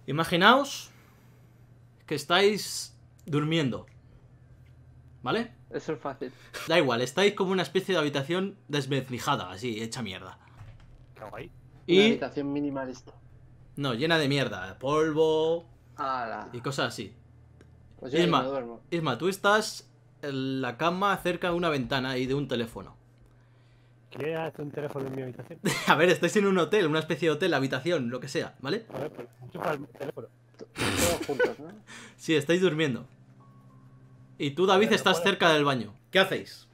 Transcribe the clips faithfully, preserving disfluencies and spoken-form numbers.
Imaginaos que estáis durmiendo, ¿vale? Eso es fácil. Da igual, estáis como una especie de habitación desvencijada, así, hecha mierda. Guay. Una Y... habitación minimalista. no, llena de mierda, polvo ¡Hala! y cosas así. Pues yo ahí Isma, me duermo. Isma, tú estás en la cama cerca de una ventana y de un teléfono. ¿Quieres hacer un teléfono en mi habitación? A ver, estáis en un hotel, una especie de hotel, habitación, lo que sea, ¿vale? A ver, pues enchufa el teléfono. Todos juntos, ¿no? Sí, estáis durmiendo. Y tú, David, Bueno, estás bueno. cerca del baño. ¿Qué hacéis?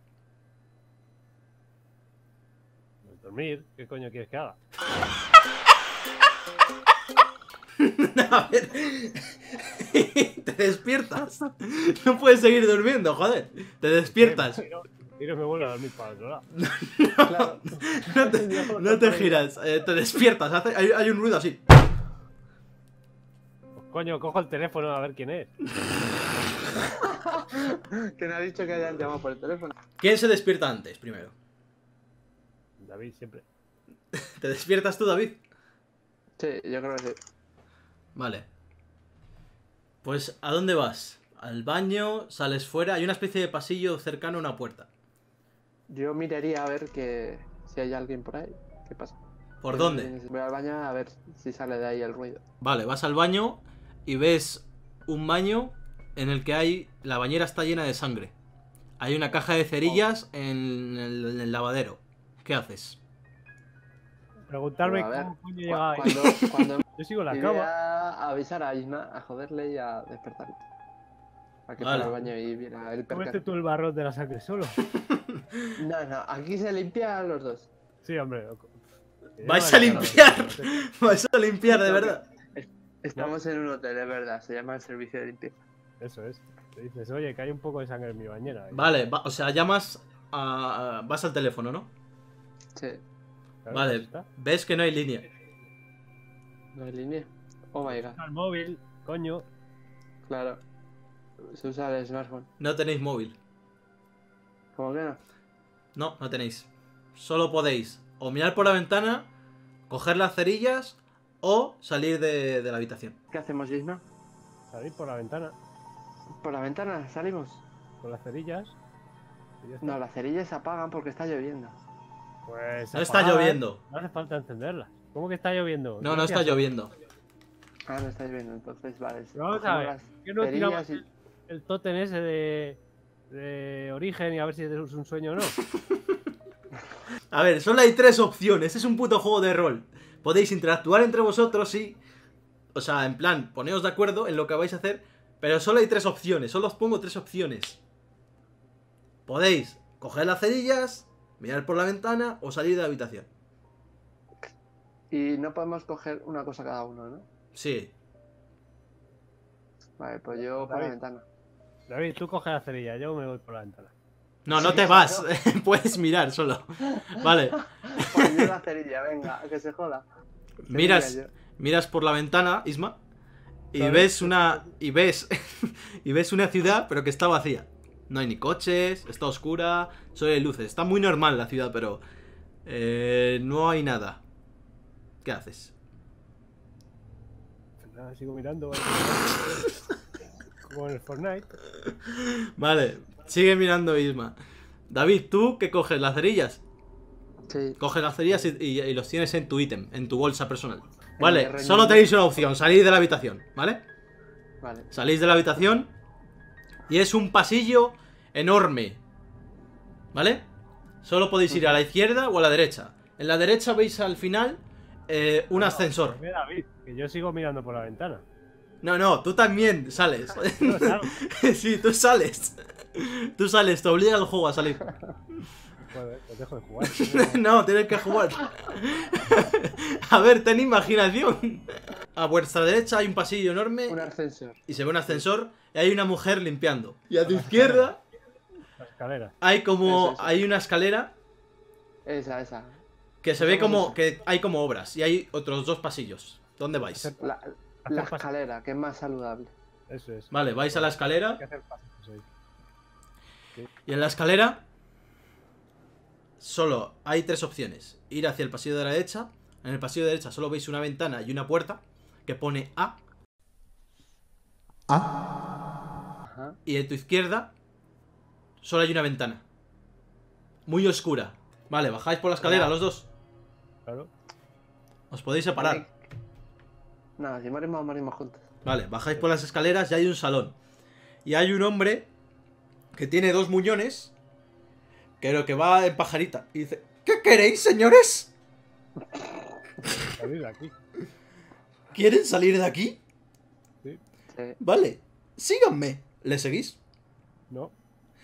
Dormir, ¿qué coño quieres que haga? A ver. Te despiertas. No puedes seguir durmiendo, joder. Te despiertas. Y no, y no me vuelvo a dormir para otro lado. Claro. No te, no te giras, eh, te despiertas. Hace- hay, hay un ruido así. Pues coño, cojo el teléfono a ver quién es. ¿Quién ha dicho que hayan llamado por el teléfono? ¿Quién se despierta antes, primero? David siempre. ¿Te despiertas tú, David? Sí, yo creo que sí. Vale. Pues, ¿a dónde vas? Al baño, sales fuera. Hay una especie de pasillo cercano a una puerta. Yo miraría a ver que si hay alguien por ahí. ¿Qué pasa? ¿Por dónde? Voy al baño a ver si sale de ahí el ruido. Vale, vas al baño y ves un baño en el que hay... la bañera está llena de sangre. Hay una caja de cerillas en el, en el lavadero. ¿Qué haces? Preguntarme Pero, a ver, cómo coño cu- llega ahí. cuando, cuando Yo sigo en la iré cama. a avisar a Isma, a joderle y a despertarle. Para que Vale. fuera al baño y viera el Cómete percal. tú el barrón de la sangre solo. No, no, aquí se limpian los dos. Sí, hombre. Que ¡Vais ya a me limpiar! acuerdo. Vais a limpiar, de verdad. Estamos en un hotel, es verdad, se llama el servicio de limpieza. Eso es. Te dices, oye, que hay un poco de sangre en mi bañera. Y- Vale, va- o sea, llamas a... a- vas al teléfono, ¿no? Sí, claro, Vale, pues está. ves que no hay línea. no hay línea. Oh my god, Al móvil, coño. claro. Se usa el smartphone. No tenéis móvil. ¿Cómo que no? No, no tenéis. Solo podéis o mirar por la ventana, coger las cerillas o salir de, de la habitación. ¿Qué hacemos, Isma? Salir por la ventana. ¿Por la ventana salimos? Con las cerillas. Y ya está. No, las cerillas se apagan porque está lloviendo. Pues. No está apagadas, lloviendo. No hace falta encenderlas. ¿Cómo que está lloviendo? No, no está Gracias. lloviendo. Ah, no está lloviendo, entonces vale. Pero vamos a cogemos ver. las ¿Qué no tiramos cerillas y- el tótem ese de. de origen y a ver si es un sueño o no? A ver, solo hay tres opciones. Es un puto juego de rol. Podéis interactuar entre vosotros y... o sea, en plan, poneos de acuerdo en lo que vais a hacer. Pero solo hay tres opciones. Solo os pongo tres opciones. Podéis coger las cerillas, mirar por la ventana o salir de la habitación. Y no podemos coger una cosa cada uno, ¿no? Sí. Vale, pues yo por la David. ventana. David, tú coges la cerilla, yo me voy por la ventana. No, no Sí, te claro. vas. Puedes mirar solo. Vale. Pues yo la cerilla, venga, que se joda. Miras, Cerilla, miras por la ventana, Isma, y Claro. ves una y ves y ves una ciudad, pero que está vacía. No hay ni coches, está oscura, solo hay luces. Está muy normal la ciudad, pero eh, no hay nada. ¿Qué haces? Nada, sigo mirando. ¿vale? Como en el Fortnite. Vale, sigue mirando Isma. David, ¿tú qué coges? ¿Las cerillas? yo. Sí. Coges las cerillas y, y- y los tienes en tu ítem, en tu bolsa personal. mi Vale, reino. solo tenéis una opción, salir de la habitación, ¿vale? Vale. Salís de la habitación y es un pasillo enorme, ¿vale? Solo podéis ir a la izquierda o a la derecha. En la derecha veis al final eh, un No, ascensor. pues ve, David, que yo sigo mirando por la ventana. No, no, tú también sales. No, claro. Sí, tú sales. Tú sales, te obliga el juego a salir. Joder, pues dejo de jugar. No, tienes que jugar. A ver, ten imaginación. A vuestra derecha hay un pasillo enorme Un ascensor. y se ve un ascensor y hay una mujer limpiando. Y a tu izquierda La escalera. hay como Eso, eso. hay una escalera Esa, esa. que se ve Hacemos como eso. que hay como obras y hay otros dos pasillos. ¿Dónde vais? Hacer- La, Hacer la pas- escalera, que es más saludable. Eso es. Vale, vais a la Hay escalera que hacer pasos ahí. y en la escalera solo hay tres opciones. Ir hacia el pasillo de la derecha. En el pasillo de la derecha solo veis una ventana y una puerta. que pone A. Ajá. Y en tu izquierda solo hay una ventana. Muy oscura. Vale, bajáis por la escalera los dos. Claro. Os podéis separar. Nada, si morimos, morimos juntos. Vale, bajáis por las escaleras y hay un salón. Y hay un hombre que tiene dos muñones, que lo que va en pajarita. Y dice: ¿qué queréis, señores? Salir de aquí. ¿Quieren salir de aquí? Sí. Sí. Vale, síganme. ¿Le seguís? No.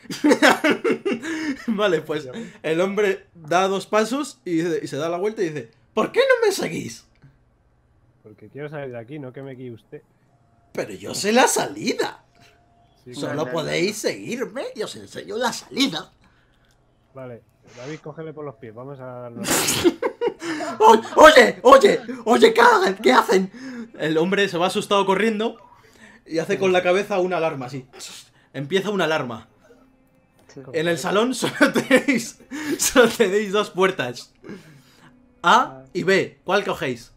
Vale, pues el hombre da dos pasos y, dice- y se da la vuelta y dice: ¿por qué no me seguís? Porque quiero salir de aquí, no que me guíe usted. Pero yo sé la salida. Sí, Solo no, no, podéis seguirme y os enseño la salida. Vale, David, cógele por los pies, vamos a darle. ¡Oye, oye, oye! oye, ¿Qué hacen? ¿Qué hacen? El hombre se va asustado corriendo y hace con la cabeza una alarma así. Empieza una alarma. Sí. En el salón solo tenéis, solo tenéis dos puertas. A y B. ¿Cuál cogéis?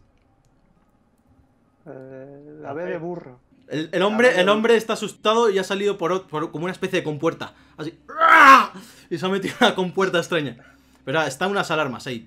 Eh, la B de burro. El, el hombre, el hombre está asustado y ha salido por, ot- por como una especie de compuerta. Así. Y se ha metido en una compuerta extraña. Pero están unas alarmas ahí.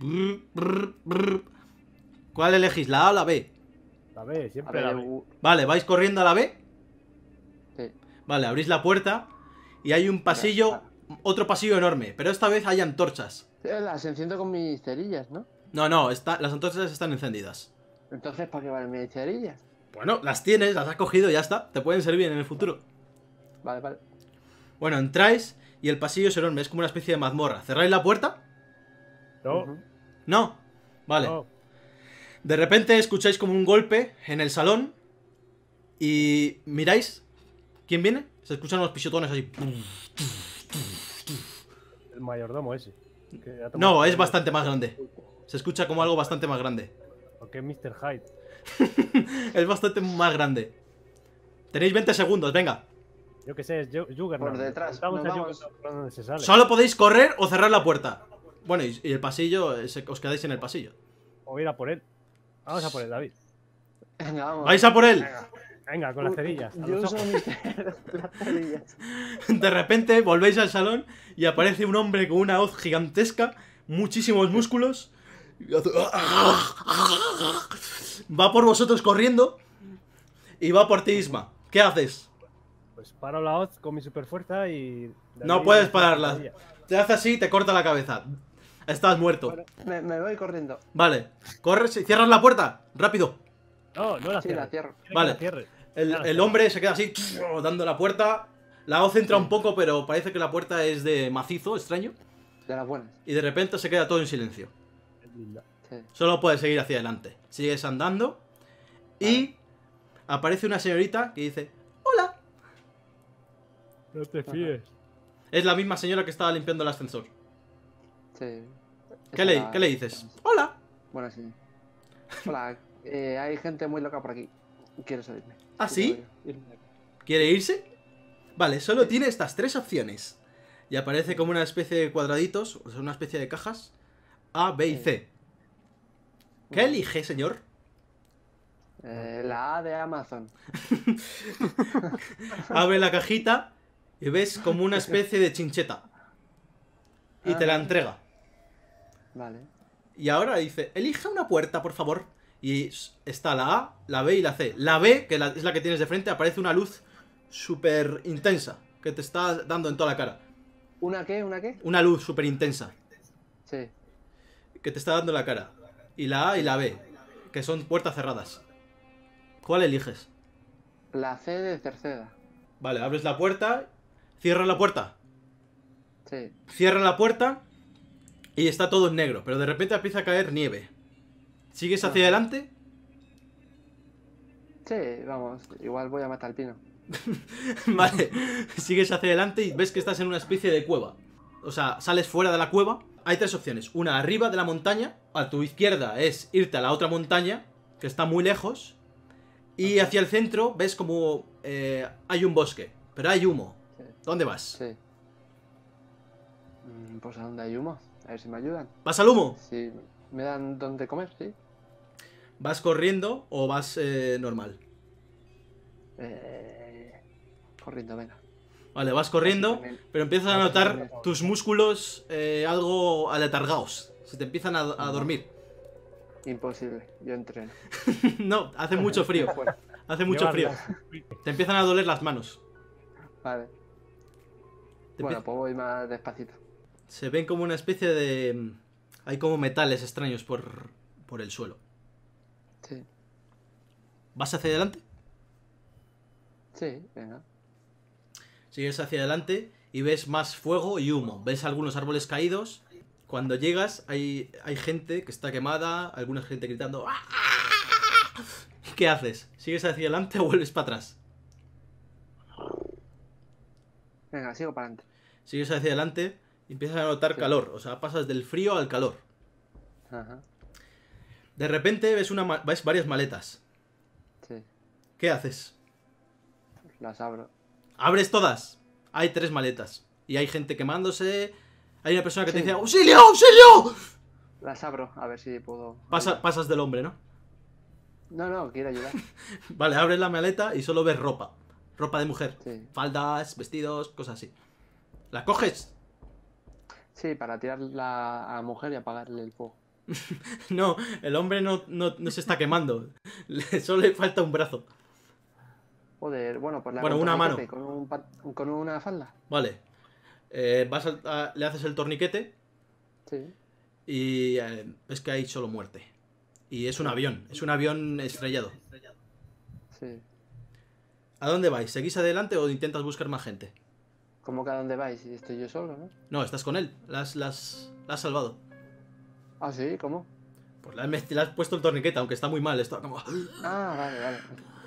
¿Cuál elegís? ¿La A o la B? La B, A siempre B la de B. bu- Vale, vais corriendo a la B. Sí. Vale, abrís la puerta y hay un pasillo, otro pasillo enorme, pero esta vez hay antorchas. Eh, Las enciendo con mis cerillas, ¿no? No, no, está, las antorchas están encendidas. Entonces, ¿para qué valen mis cerillas? Bueno, las tienes, las has cogido, ya está. Te pueden servir en el futuro. Vale, vale. Bueno, entráis y el pasillo es enorme, es como una especie de mazmorra. ¿Cerráis la puerta? No, Ujú. No. Vale. no. De repente escucháis como un golpe en el salón y miráis. ¿Quién viene? Se escuchan unos pisotones así. El mayordomo ese. que ha tomado No, es el- bastante más grande. Se escucha como algo bastante más grande. Porque es mister Hyde. Es bastante más grande. Tenéis veinte segundos, venga. Yo qué sé, es Ju- Juggernaut. Por detrás, Preguntamos nos a vamos. Juggernaut por dónde se sale. Solo podéis correr o cerrar la puerta. Bueno, y, y el pasillo, eh, se- os quedáis en el pasillo. O ir a por él. Vamos a por él, David. Venga, vamos. ¿Vais a por él? Venga, venga, con las cerillas. a Yo los uso ojos. mis las cerillas. De repente volvéis al salón y aparece un hombre con una hoz gigantesca, muchísimos músculos. y hace- Va por vosotros corriendo y va por ti, Isma. ¿Qué haces? Pues paro la hoz con mi super fuerza y. No David puedes hace pararla. cerillas. Te hace así y te corta la cabeza. Estás muerto. Bueno, me, me voy corriendo. Vale, corres y cierras la puerta. Rápido. No, no la Sí, cierres. la cierro. Quiere que Vale. la cierre. El, Ya la el cierro. hombre se queda así, dando la puerta. La hoz entra un poco, pero parece que la puerta es de macizo, extraño. De las buenas. Y de repente se queda todo en silencio. Es linda. Sí. Solo puedes seguir hacia adelante. Sigues andando. Y aparece una señorita que dice: hola. No te fíes. Es la misma señora que estaba limpiando el ascensor. Sí. ¿Qué Esa le, la- ¿qué le dices? Hola. Bueno, sí. Hola, eh, hay gente muy loca por aquí. Quiero salirme. ¿Ah, sí? Quiero irme. ¿Quiere irse? Vale, solo tiene estas tres opciones. Y aparece como una especie de cuadraditos, o sea, una especie de cajas. A, B y C. ¿Qué elige, señor? Eh, la A de Amazon. Abre la cajita y ves como una especie de chincheta. Y te la entrega. Vale. Y ahora dice: elige una puerta, por favor. Y s- está la A, la B y la C. La B, que la- es la que tienes de frente, aparece una luz súper intensa que te está dando en toda la cara. ¿Una qué? ¿Una qué? Una luz súper intensa Sí. que te está dando en la cara. Y la A y la B, que son puertas cerradas. ¿Cuál eliges? La C de Cerceda. Vale, abres la puerta, cierra la puerta. Sí. Cierra la puerta y está todo en negro, pero de repente empieza a caer nieve. ¿Sigues hacia Ajá. adelante? Sí, vamos. Igual voy a matar al pino. Vale, sigues hacia adelante y ves que estás en una especie de cueva. O sea, sales fuera de la cueva. Hay tres opciones. Una arriba de la montaña. A tu izquierda es irte a la otra montaña, que está muy lejos. Y hacia el centro ves como eh, hay un bosque, pero hay humo. Sí. ¿Dónde vas? Sí. Mm, Pues a dónde hay humo. A ver si me ayudan. ¿Vas al humo? Si me dan donde comer, sí. ¿Vas corriendo o vas eh, normal? Eh, corriendo, venga. Vale, vas corriendo, también- pero empiezas a así notar también. tus músculos eh, algo aletargados. Se te empiezan a, a dormir. Imposible, yo entreno. No, hace mucho frío. Bueno, Hace mucho frío. Llevarlas. Te empiezan a doler las manos. vale. Te Bueno, empie- pues voy más despacito. Se ven como una especie de... Hay como metales extraños por, por el suelo. Sí, ¿Vas hacia adelante? sí, venga. Sigues hacia adelante y ves más fuego y humo. Ves algunos árboles caídos. Cuando llegas hay, hay gente que está quemada, alguna gente gritando. ¡Ah! ¿Qué haces? ¿Sigues hacia adelante o vuelves para atrás? Venga, sigo para adelante. Sigues hacia adelante y empiezas a notar Sí. calor. O sea, pasas del frío al calor. Ajá, De repente ves, una, ma- ves varias maletas. sí, ¿Qué haces? las abro. Abres todas. Hay tres maletas. Y hay gente quemándose. Hay una persona que te Sí. dice ¡Auxilio! ¡Auxilio! Las abro, a ver si puedo. Pasa- pasas del hombre, ¿no? No, no, quiero ayudar. Vale, abres la maleta y solo ves ropa. Ropa de mujer. Sí. Faldas, vestidos, cosas así. ¿La coges? Sí, para tirarla a la mujer y apagarle el fuego. No, el hombre no, no, no se está quemando. Le- solo le falta un brazo. Joder, bueno, pues le Bueno, hago un una mano. torniquete Con, un pa- con una falda. Vale. Eh, vas a- a- le haces el torniquete Sí. y eh, ves que hay solo muerte. Y es un avión. Es un avión estrellado. Sí. ¿A dónde vais? ¿Seguís adelante o intentas buscar más gente? ¿Cómo que a dónde vais? Si estoy yo solo, ¿no? No, estás con él. La has, la has- la has salvado. Ah, sí, ¿cómo? Pues le has, met- le has puesto el torniquete, aunque está muy mal. Está como... Ah, vale, vale.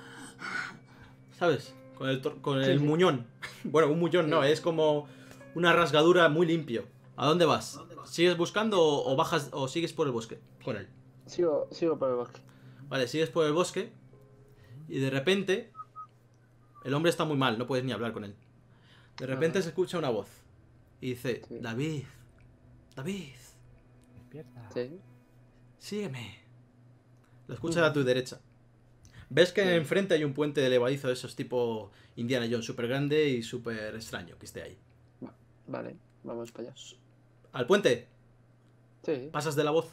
¿Sabes? Con el, tor- con Sí, el sí. muñón. Bueno, un muñón no, Sí. es como una rasgadura muy limpio. ¿A dónde vas? ¿Sigues buscando o, o bajas o sigues por el bosque? Con él. Sigo, sigo por el bosque. Vale, sigues por el bosque y de repente el hombre está muy mal, no puedes ni hablar con él. De repente Ajá. se escucha una voz y dice, Sí. David, David, Despierta. Sí. sígueme. Lo escuchas a tu derecha. Ves que Sí. enfrente hay un puente de levadizo de esos tipo Indiana Jones, súper grande y súper extraño que esté ahí. Va- Vale, vamos para allá. Al puente, Sí. pasas de la voz.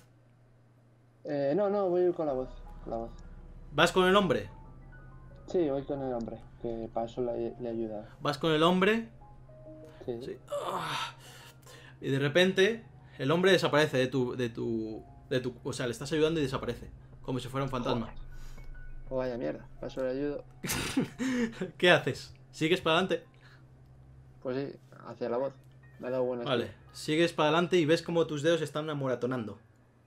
Eh, no, no, voy a ir con la voz. Con la voz. Vas con el hombre, Sí, voy con el hombre, que para eso le, le ayuda. vas con el hombre Sí. sí. Ah. Y de repente el hombre desaparece de tu, de tu, de tu, o sea, le estás ayudando y desaparece, como si fuera un fantasma. Pues vaya mierda, para eso le ayudo. ¿Qué haces? ¿Sigues para adelante? Pues sí, hacia la voz. Me ha dado buena Vale, sigues para adelante y ves como tus dedos están amoratonando.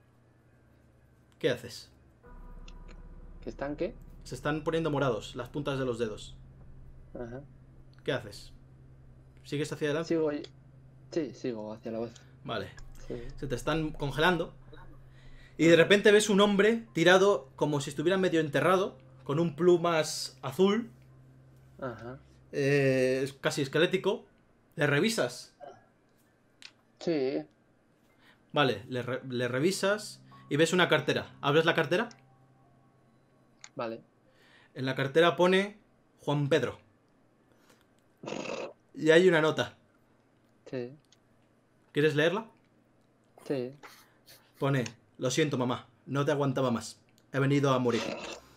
¿Qué haces? ¿Que están qué? Se están poniendo morados las puntas de los dedos. Ajá. ¿Qué haces? ¿Sigues hacia adelante? Sigo ahí. Sí, sigo hacia la voz. Vale. Sí. Se te están congelando. Y de repente ves un hombre tirado como si estuviera medio enterrado, con un plumas azul, Ajá. eh, es casi esquelético. Le revisas. Sí. Vale, le, re- le revisas y ves una cartera. ¿Abres la cartera? Vale. En la cartera pone Juan Pedro. Y hay una nota. Sí. ¿Quieres leerla? Sí. Pone, lo siento mamá, no te aguantaba más. He venido a morir.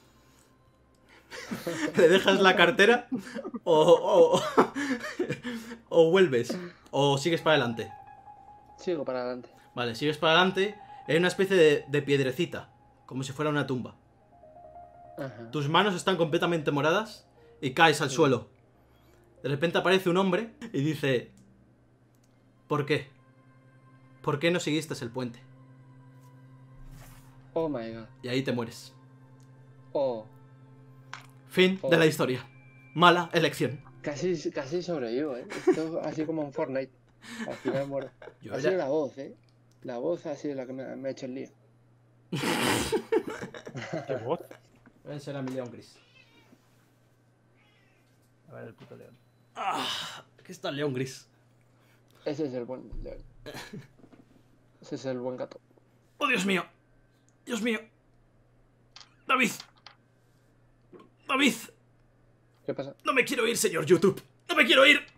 ¿Le dejas la cartera? O, o, o vuelves. O sigues para adelante. Sigo para adelante. Vale, sigues para adelante. Hay una especie de, de piedrecita. Como si fuera una tumba. Ajá. Tus manos están completamente moradas y caes al Sí. suelo. De repente aparece un hombre y dice, ¿por qué? ¿Por qué no seguiste el puente? Oh my god. Y ahí te mueres. Oh. Fin Oh. de la historia. Mala elección. Casi, casi sobrevivo, eh. Esto así como en Fortnite. Al final muero. Yo Ha ya- sido la voz, eh. La voz ha sido la que me, me ha hecho el lío. ¿Qué voz? Ese era mi león gris. A ver, el puto león. Ah, aquí está el león gris. Ese es el buen león. Ese es el buen gato. ¡Oh, Dios mío! ¡Dios mío! David. David. ¿Qué pasa? No me quiero ir, señor YouTube. No me quiero ir.